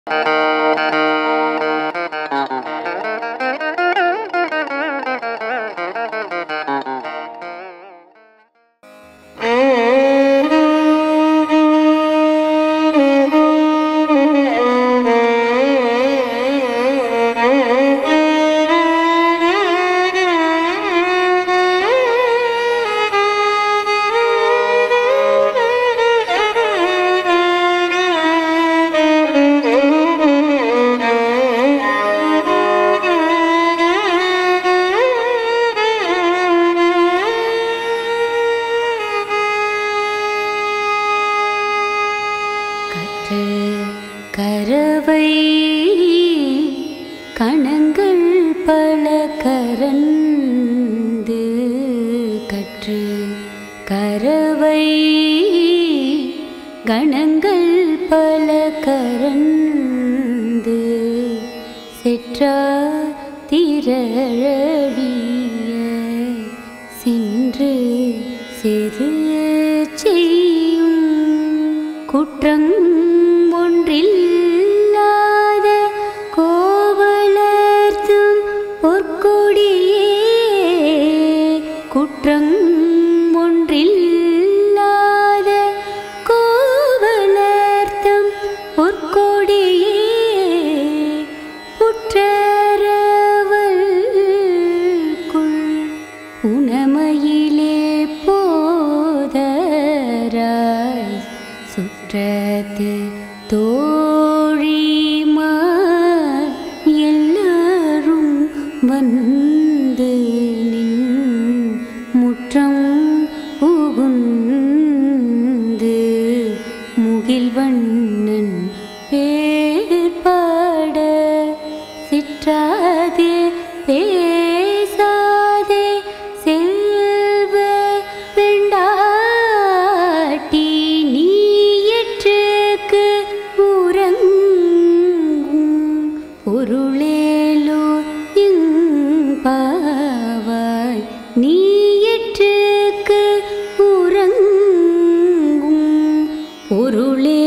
கரவை கணங்கள் பல கரந்து கற்று கரவை கணங்கள் பல கரந்து செற்றா திரழிய சென்று செரு செய்யும் குற்றம் ஒன்றில்லாத கோவலர்த்தும் பொற்கொடியே குற்றம் ஒன்றில்லாத கோவலர்த்தும் பொற்கொடியே புற்றரவல்குள் உணமையிலே போதராய் சுற்றத்து தோழிமார் எல்லாரும் வந்து நின் முற்றம் புகுந்து முகில்வண்ணன் பேர் பாட சிற்றாதே பேசாதே செல்வ வெண்டாட்டி நீ எற்றுக்கு பொருளேலோ இங்பாவாய் நீ எற்றுக்கு உறங்கும் பொருளே